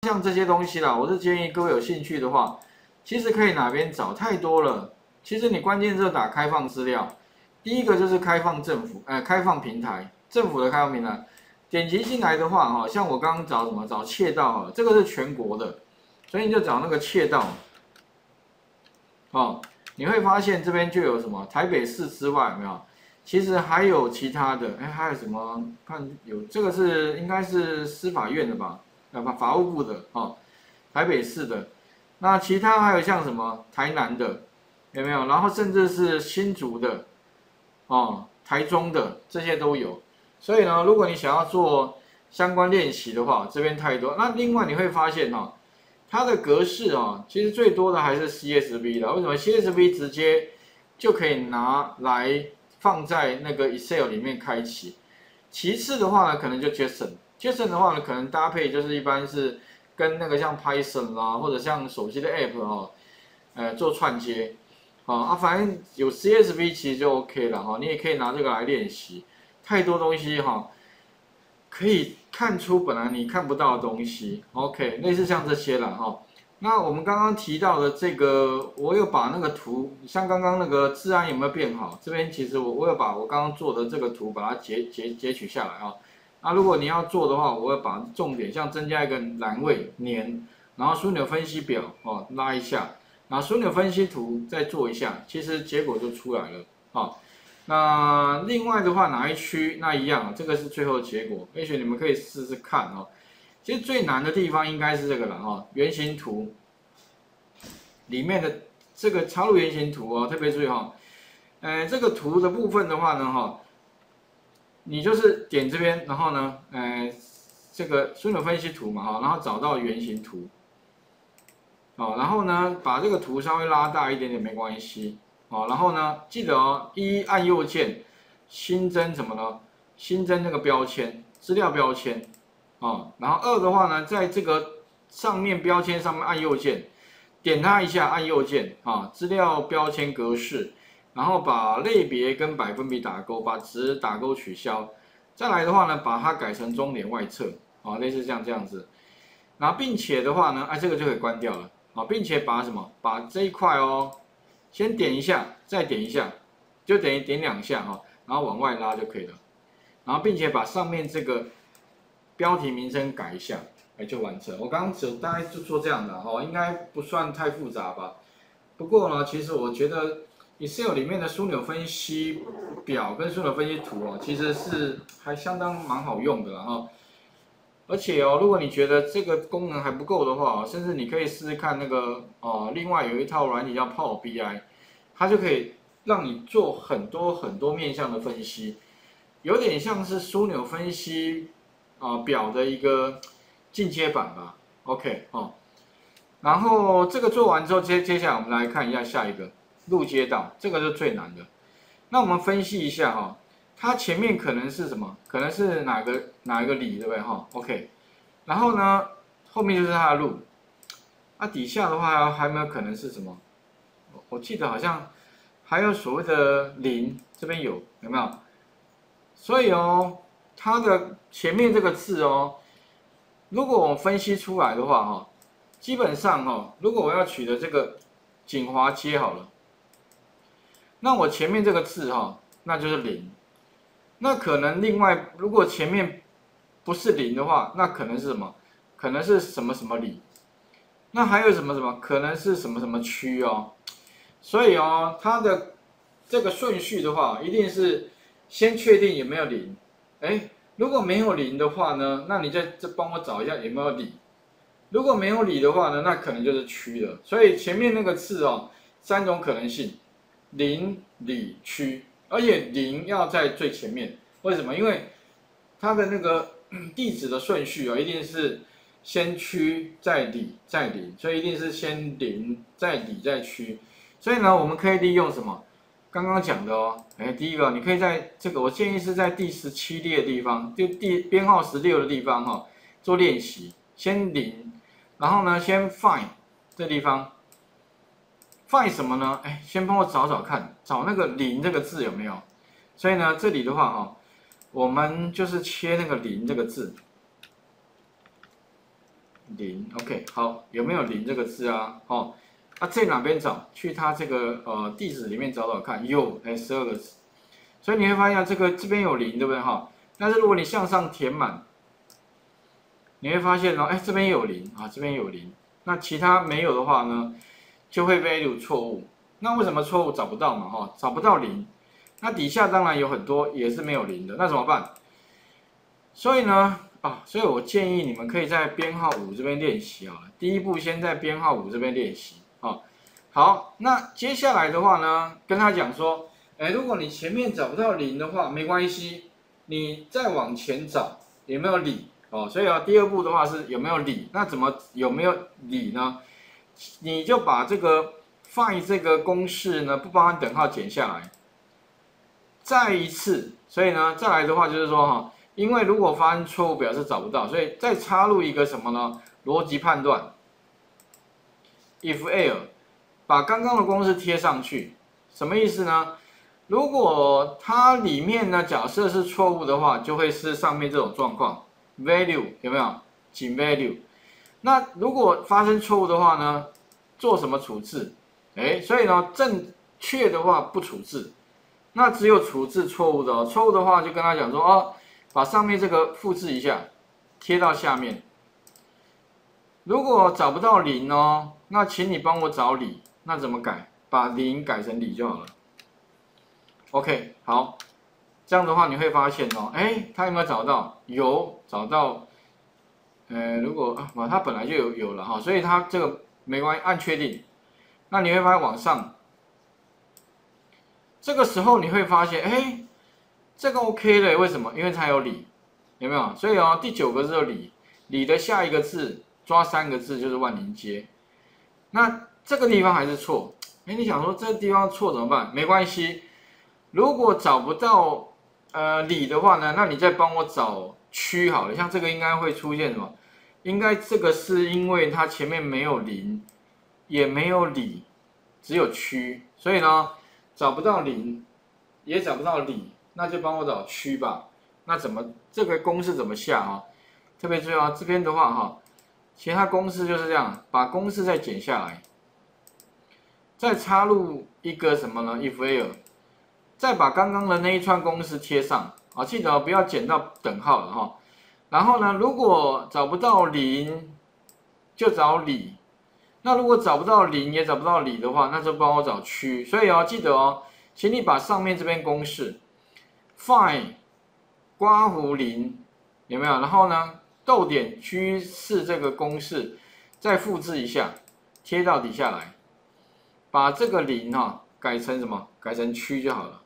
像这些东西啦，我是建议各位有兴趣的话，其实可以哪边找，太多了。其实你关键字打开放资料，第一个就是开放政府，开放平台，政府的开放平台，点击进来的话，哈，像我刚刚找什么找窃盗哈，这个是全国的，所以你就找那个窃盗，哦，你会发现这边就有什么台北市之外有没有？其实还有其他的，还有什么？看有这个是应该是司法院的吧？法务部的哦，台北市的。那其他还有像什么台南的，有没有？然后甚至是新竹的，哦，台中的这些都有。所以呢，如果你想要做相关练习的话，这边太多。那另外你会发现哦，它的格式哦，其实最多的还是 CSV 的。为什么 CSV 直接就可以拿来放在那个 Excel 里面开启？其次的话呢，可能就 JSON 的话呢，可能搭配就是一般是跟那个像 Python 啦，或者像手机的 App 哦，做串接，反正有 CSV 其实就 OK 了哈，你也可以拿这个来练习。太多东西哈，可以看出本来你看不到的东西 ，OK， 类似像这些了哈。那我们刚刚提到的这个，我有把那个图，像刚刚那个治安有没有变好？这边其实我有把我刚刚做的这个图把它截取下来啊。那如果你要做的话，我会把重点像增加一个栏位年，然后枢纽分析表哦拉一下，然后枢纽分析图再做一下，其实结果就出来了啊。那另外的话哪一区那一样，这个是最后结果，也许你们可以试试看哦。其实最难的地方应该是这个了哈，原型图里面的这个插入原型图哦，特别注意哈，这个图的部分的话呢哈，你就是点这边，然后呢，这个枢纽分析图嘛哈，然后找到原型图，哦，然后呢把这个图稍微拉大一点点没关系，哦，然后呢记得哦，按右键新增什么呢？新增那个标签，资料标签。哦，然后2的话呢，在这个上面标签上面按右键，点它一下，按右键啊，资料标签格式，然后把类别跟百分比打勾，把值打勾取消。再来的话呢，把它改成中点外侧，啊，类似像这样子。然后并且的话呢，这个就可以关掉了，啊，并且把什么，把这一块哦，先点一下，再点一下，就等于点2下哈，然后往外拉就可以了。然后并且把上面这个标题名称改一下，就完成。我刚刚只大概就做这样的哦，应该不算太复杂吧。不过呢，其实我觉得 Excel 里面的枢纽分析表跟枢纽分析图哦，其实是还相当蛮好用的哈。而且哦，如果你觉得这个功能还不够的话，甚至你可以试试看那个另外有一套软体叫 Power BI， 它就可以让你做很多面向的分析，有点像是枢纽分析表的一个进阶版吧。OK 哦，然后这个做完之后，接下来我们来看一下下一个路街道，这个是最难的。那我们分析一下哈，它前面可能是什么？可能是哪一个里，对不对哈 ？OK， 然后呢，后面就是它的路。底下的话还有没有可能是什么？我记得好像还有所谓的零，这边有没有？所以哦，它的前面这个字哦，如果我分析出来的话哈，基本上哈，如果我要取的这个锦华街好了，那我前面这个字哈，那就是零。那可能另外，如果前面不是零的话，那可能是什么？可能是什么什么里。那还有什么什么？可能是什么什么区哦。所以哦，它的这个顺序的话，一定是先确定有没有零。如果没有零的话呢，那你再帮我找一下有没有里。如果没有里的话呢，那可能就是区了。所以前面那个字哦，3种可能性：零、里、区。而且零要在最前面，为什么？因为它的那个地址的顺序一定是先区再里再零，所以一定是先零再里再区。所以呢，我们可以利用什么？刚刚讲的哦，第一个你可以在这个，我建议是在第17列的地方，就编号16的地方哈，做练习。先零，然后呢，先 find 这地方。find 什么呢？先帮我找找看，找那个零这个字有没有？所以呢，这里的话哈，我们就是切那个零这个字。 零 ，OK， 好，有没有零这个字啊？哦，啊，在哪边找？去它这个地址里面找找看，有，哎，12个字，所以你会发现这边有零，对不对哈？但是如果你向上填满，你会发现哦，哎，这边有零啊，这边有零，那其他没有的话呢，就会 value 错误。那为什么错误找不到嘛？哈，找不到零，那底下当然有很多也是没有零的，那怎么办？所以呢，所以我建议你们可以在编号5这边练习啊。第一步先在编号5这边练习啊。好，那接下来的话呢，跟他讲说，哎，如果你前面找不到零的话，没关系，你再往前找有没有理哦。所以啊，第二步的话是有没有理？那有没有理呢？你就把这个 find 这个公式呢，不包含等号剪下来，再一次，所以呢，再来的话就是说哈。因为如果发生错误，表示找不到，所以再插入一个什么呢？逻辑判断 ，if error， 把刚刚的公式贴上去，什么意思呢？如果它里面呢假设是错误的话，就会是上面这种状况 ，value 有没有？仅 value。那如果发生错误的话呢，做什么处置？所以呢，正确的话不处置，那只有处置错误的哦。错误的话就跟他讲说哦。把上面这个复制一下，贴到下面。如果找不到零哦，那请你帮我找理。那怎么改？把零改成理就好了。OK， 好，这样的话你会发现哦，他有没有找到？有找到。如果它本来就有了哈，所以它这个没关系，按确定。那你会发现往上，这个时候你会发现，这个 OK 了，为什么？因为它有理，有没有？所以哦，第9个字有理，理的下一个字抓3个字就是万灵街。那这个地方还是错，你想说这个地方错怎么办？没关系，如果找不到理的话呢，那你再帮我找区好了。像这个应该会出现什么？应该这个是因为它前面没有零，也没有理，只有区，所以呢找不到零，也找不到理。那就帮我找区吧。那这个公式怎么下啊？特别注意啊，这边的话哈，其他公式就是这样，把公式再剪下来，再插入一个什么呢 ？if error， 再把刚刚的那一串公式贴上啊，记得不要剪到等号了哈。然后呢，如果找不到零，就找理。那如果找不到零也找不到理的话，那就帮我找区。所以记得请你把上面这边公式。find 刮弧零有没有？然后呢，逗点居士这个公式再复制一下，贴到底下来，把这个零改成什么？改成区就好了。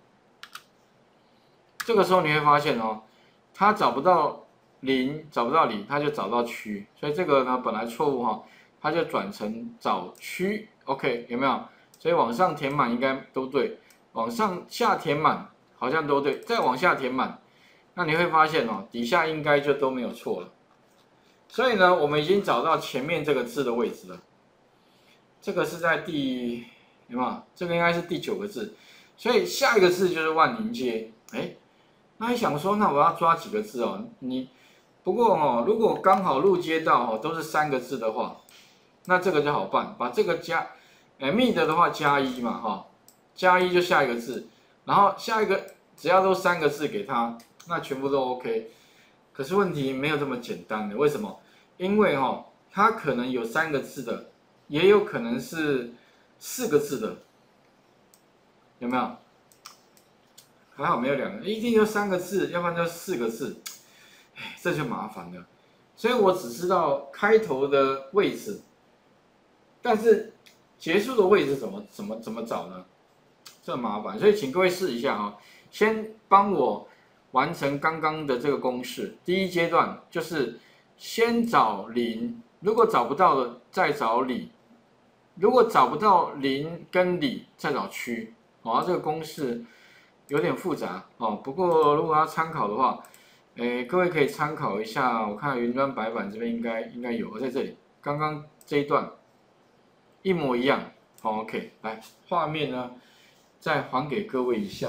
这个时候你会发现它找不到零，找不到理，它就找到区，所以这个呢本来错误它就转成找区。OK， 有没有？所以往上填满应该都对，往下填满。好像都对，再往下填满，那你会发现底下应该就都没有错了。所以呢，我们已经找到前面这个字的位置了。这个是在有没有？这个应该是第9个字，所以下一个字就是万灵街。那你想说，那我要抓几个字哦？不过如果刚好路街道都是3个字的话，那这个就好办，把这个加，mid 的话加1嘛加1就下一个字。然后下一个只要都3个字给他，那全部都 OK。可是问题没有这么简单的，为什么？因为它可能有3个字的，也有可能是4个字的，有没有？还好没有2个，一定就3个字，要不然就4个字，这就麻烦了。所以我只知道开头的位置，但是结束的位置怎么找呢？这麻烦，所以请各位试一下先帮我完成刚刚的这个公式。第一阶段就是先找零，如果找不到的再找理，如果找不到零跟理再找区。这个公式有点复杂不过如果要参考的话，各位可以参考一下。我看云端白板这边应该有，在这里刚刚这一段一模一样。OK， 来画面呢？再还给各位一下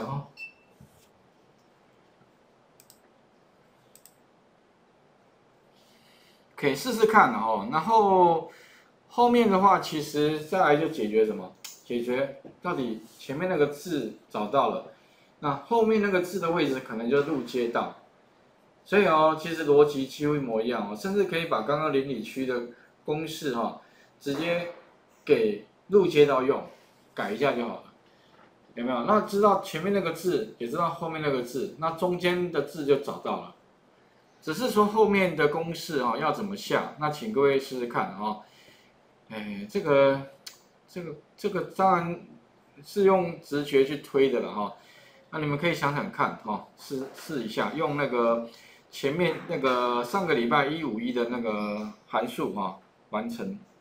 可以试试看哦。然后后面的话，其实再来就解决什么？解决到底前面那个字找到了，那后面那个字的位置可能就入街道。所以哦，其实逻辑几乎一模一样哦，甚至可以把刚刚邻里区的公式直接给入街道用，改一下就好了，有没有？那知道前面那个字，也知道后面那个字，那中间的字就找到了。只是说后面的公式要怎么下，那请各位试试看哎，这个当然是用直觉去推的了那你们可以想想看试一下，用那个前面那个上个礼拜151的那个函数完成。